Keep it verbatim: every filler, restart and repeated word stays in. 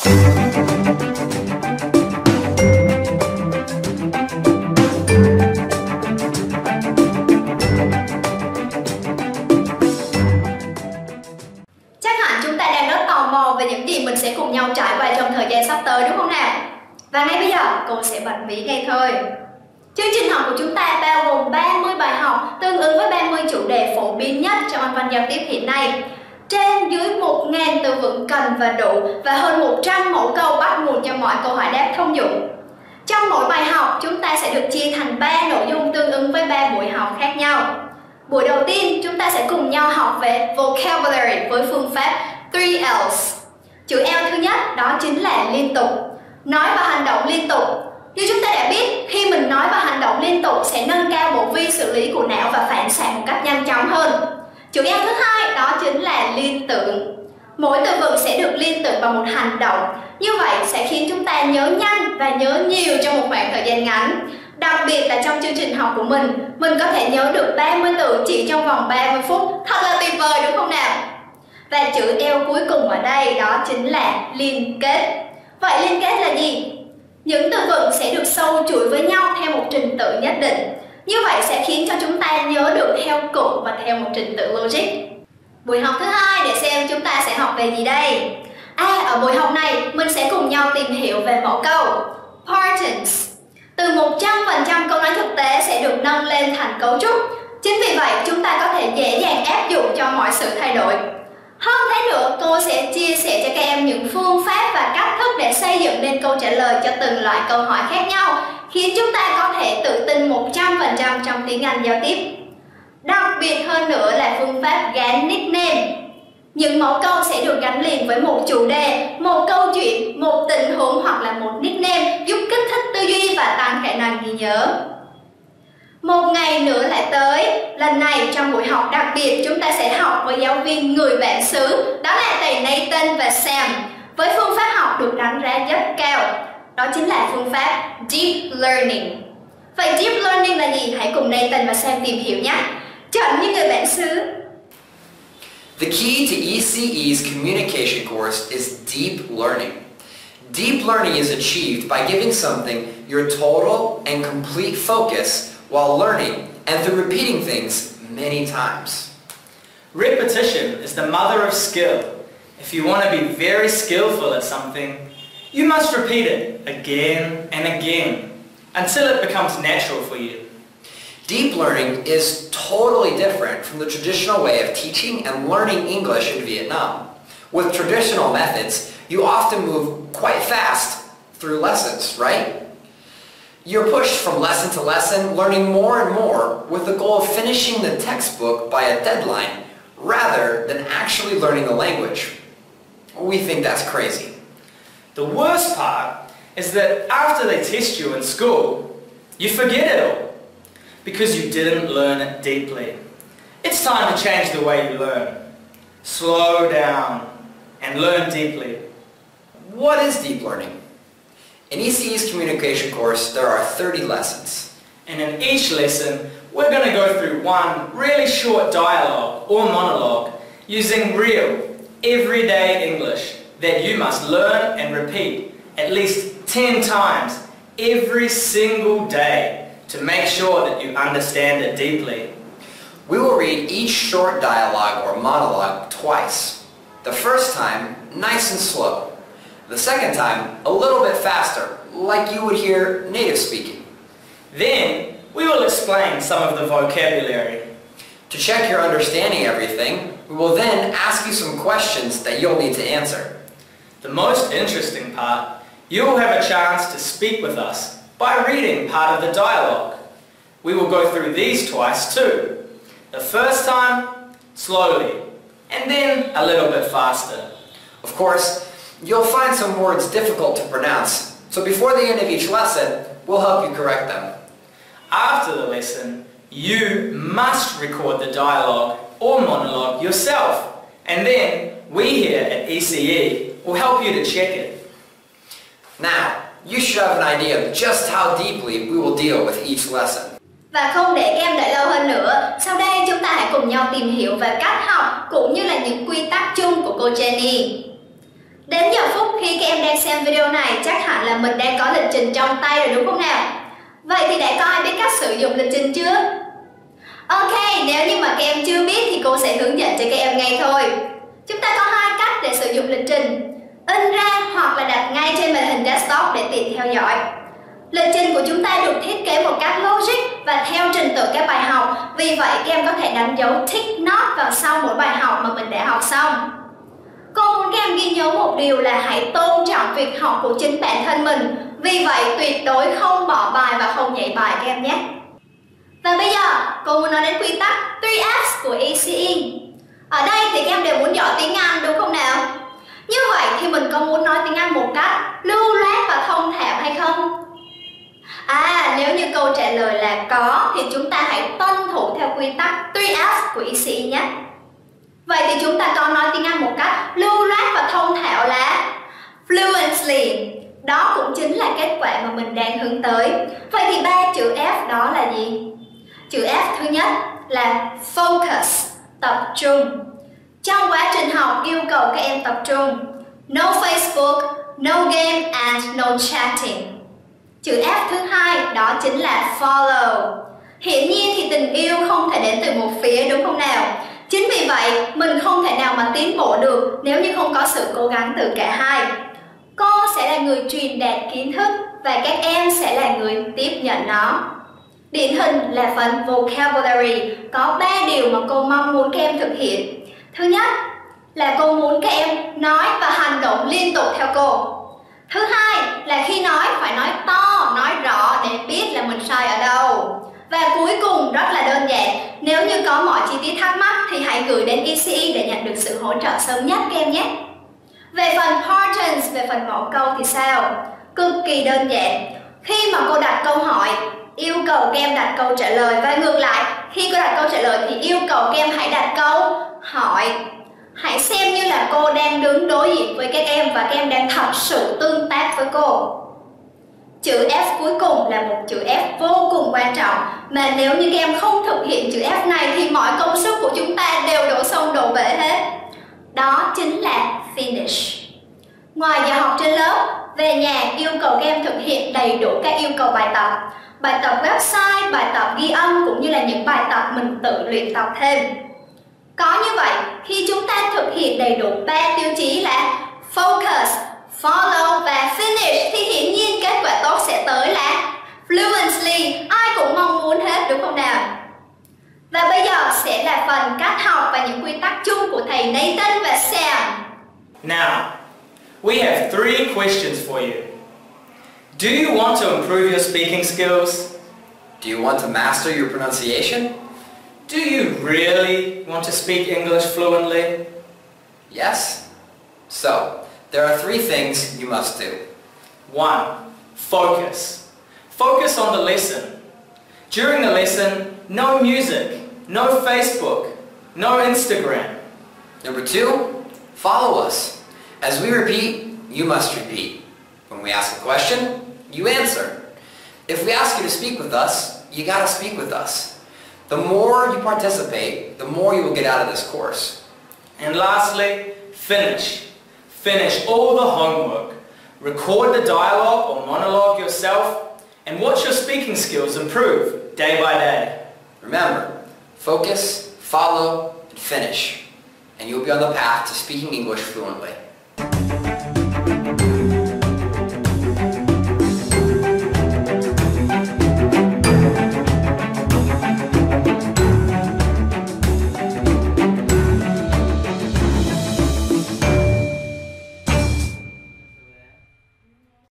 Mình sẽ cùng nhau trải qua trong thời gian sắp tới, đúng không nào? Và ngay bây giờ cô sẽ bật mí ngay thôi. Chương trình học của chúng ta bao gồm ba mươi bài học tương ứng với ba mươi chủ đề phổ biến nhất trong Anh văn giao tiếp hiện nay. Trên dưới một nghìn từ vựng cần và đủ và hơn một trăm mẫu câu bắt nguồn cho mọi câu hỏi đáp thông dụng. Trong mỗi bài học chúng ta sẽ được chia thành ba nội dung tương ứng với ba buổi học khác nhau. Buổi đầu tiên chúng ta sẽ cùng nhau học về vocabulary với phương pháp three L's. Chữ L thứ nhất đó chính là liên tục. Nói và hành động liên tục. Như chúng ta đã biết, khi mình nói và hành động liên tục sẽ nâng cao bộ vi xử lý của não và phản xạ một cách nhanh chóng hơn. Chữ L thứ hai đó chính là liên tưởng. Mỗi từ vựng sẽ được liên tưởng bằng một hành động. Như vậy sẽ khiến chúng ta nhớ nhanh và nhớ nhiều trong một khoảng thời gian ngắn. Đặc biệt là trong chương trình học của mình, mình có thể nhớ được ba mươi từ chỉ trong vòng ba mươi phút. Thật là tuyệt vời đúng không nào? Và chữ L cuối cùng ở đây đó chính là liên kết. Vậy liên kết là gì? Những từ vựng sẽ được sâu chuỗi với nhau theo một trình tự nhất định. Như vậy sẽ khiến cho chúng ta nhớ được theo cụm và theo một trình tự logic. Buổi học thứ hai để xem chúng ta sẽ học về gì đây? À, ở buổi học này mình sẽ cùng nhau tìm hiểu về mẫu câu partings. Từ một trăm phần trăm câu nói thực tế sẽ được nâng lên thành cấu trúc. Chính vì vậy chúng ta có thể dễ dàng áp dụng cho mọi sự thay đổi. Hơn thế nữa, cô sẽ chia sẻ cho các em những phương pháp và cách thức để xây dựng nên câu trả lời cho từng loại câu hỏi khác nhau, khiến chúng ta có thể tự tin một trăm phần trăm trong tiếng Anh giao tiếp. Đặc biệt hơn nữa là phương pháp gắn nickname. Những mẫu câu sẽ được gắn liền với một chủ đề, một câu chuyện, một tình huống hoặc là một nickname giúp kích thích tư duy và tăng khả năng ghi nhớ. Một ngày nữa lại tới, lần này trong buổi học đặc biệt chúng ta sẽ học với giáo viên người bản xứ, đó là thầy Nathan và Sam, với phương pháp học được đánh giá rất cao, đó chính là phương pháp Deep Learning. Vậy Deep Learning là gì? Hãy cùng Nathan và Sam tìm hiểu nhé. Chọn như người bản xứ. The key to E C E's communication course is deep learning. Deep learning is achieved by giving something your total and complete focus while learning and through repeating things many times. Repetition is the mother of skill. If you want to be very skillful at something, you must repeat it again and again until it becomes natural for you. Deep learning is totally different from the traditional way of teaching and learning English in Vietnam. With traditional methods, you often move quite fast through lessons, right? You're pushed from lesson to lesson, learning more and more with the goal of finishing the textbook by a deadline rather than actually learning the language. We think that's crazy. The worst part is that after they test you in school, you forget it all because you didn't learn it deeply. It's time to change the way you learn. Slow down and learn deeply. What is deep learning? In E C E's communication course, there are thirty lessons. And in each lesson, we're going to go through one really short dialogue or monologue using real, everyday English that you must learn and repeat at least ten times every single day to make sure that you understand it deeply. We will read each short dialogue or monologue twice. The first time, nice and slow. The second time, a little bit faster, like you would hear native speaking. Then, we will explain some of the vocabulary. To check your understanding everything, we will then ask you some questions that you'll need to answer. The most interesting part, you will have a chance to speak with us by reading part of the dialogue. We will go through these twice too. The first time, slowly, and then a little bit faster. Of course, you'll find some words difficult to pronounce, so before the end of each lesson, we'll help you correct them. After the lesson, you must record the dialogue or monologue yourself, and then we here at E C E will help you to check it. Now, you should have an idea of just how deeply we will deal with each lesson. Và không để các em đợi lâu hơn nữa, sau đây chúng ta hãy cùng nhau tìm hiểu về cách học cũng như là những quy tắc chung của cô Jenny. Đến giờ phút khi các em đang xem video này, chắc hẳn là mình đang có lịch trình trong tay rồi đúng không nào? Vậy thì đã có ai biết cách sử dụng lịch trình chưa? Ok, nếu như mà các em chưa biết thì cô sẽ hướng dẫn cho các em ngay thôi. Chúng ta có hai cách để sử dụng lịch trình: in ra hoặc là đặt ngay trên màn hình desktop để tiện theo dõi. Lịch trình của chúng ta được thiết kế một cách logic và theo trình tự các bài học. Vì vậy các em có thể đánh dấu tick note vào sau mỗi bài học mà mình đã học xong. Cô muốn các em ghi nhớ một điều là hãy tôn trọng việc học của chính bản thân mình. Vì vậy tuyệt đối không bỏ bài và không nhảy bài các em nhé. Và bây giờ cô muốn nói đến quy tắc three F's của e xê e. Ở đây thì các em đều muốn giỏi tiếng Anh đúng không nào? Như vậy thì mình có muốn nói tiếng Anh một cách lưu loát và thông thạo hay không? À, nếu như câu trả lời là có thì chúng ta hãy tuân thủ theo quy tắc three F's của e xê e nhé. Vậy thì chúng ta có nói tiếng Anh một cách lưu loát và thông thạo là fluently. Đó cũng chính là kết quả mà mình đang hướng tới. Vậy thì ba chữ F đó là gì? Chữ F thứ nhất là focus, tập trung. Trong quá trình học yêu cầu các em tập trung. No Facebook, no game and no chatting. Chữ F thứ hai đó chính là follow. Hiển nhiên thì tình yêu không thể đến từ một phía đúng không nào? Chính vì vậy mình không thể nào mà tiến bộ được nếu như không có sự cố gắng từ cả hai. Cô sẽ là người truyền đạt kiến thức và các em sẽ là người tiếp nhận nó. Điển hình là phần vocabulary, có ba điều mà cô mong muốn các em thực hiện. Thứ nhất là cô muốn các em nói và hành động liên tục theo cô. Thứ hai là khi nói phải nói to, nói rõ để biết là mình sai ở đâu. Và cuối cùng rất là đơn giản, nếu như có mọi chi tiết thắc mắc thì hãy gửi đến e xê e để nhận được sự hỗ trợ sớm nhất các em nhé. Về phần partons, về phần mẫu câu thì sao? Cực kỳ đơn giản. Khi mà cô đặt câu hỏi, yêu cầu các em đặt câu trả lời, và ngược lại, khi cô đặt câu trả lời thì yêu cầu các em hãy đặt câu hỏi. Hãy xem như là cô đang đứng đối diện với các em và các em đang thật sự tương tác với cô. Chữ F cuối cùng là một chữ F vô cùng quan trọng, mà nếu như các em không thực hiện chữ F này thì mọi công sức của chúng ta đều đổ sông đổ bể hết. Đó chính là finish. Ngoài giờ học trên lớp, về nhà yêu cầu các em thực hiện đầy đủ các yêu cầu bài tập. Bài tập website, bài tập ghi âm cũng như là những bài tập mình tự luyện tập thêm. Có như vậy, khi chúng ta thực hiện đầy đủ ba tiêu chí là focus, follow và finish thì hiển nhiên kết quả tốt sẽ tới là fluently. Ai cũng mong muốn hết đúng không nào? Và bây giờ sẽ là phần cách học và những quy tắc chung của thầy Nathan và Sam. Now, we have three questions for you. Do you want to improve your speaking skills? Do you want to master your pronunciation? Do you really want to speak English fluently? Yes. So, there are three things you must do. One, focus. Focus on the lesson. During the lesson, no music, no Facebook, no Instagram. Number two, follow us. As we repeat, you must repeat. When we ask a question, you answer. If we ask you to speak with us, you gotta speak with us. The more you participate, the more you will get out of this course. And lastly, finish. Finish all the homework. Record the dialogue or monologue yourself and watch your speaking skills improve day by day. Remember, focus, follow, and finish. And you'll be on the path to speaking English fluently.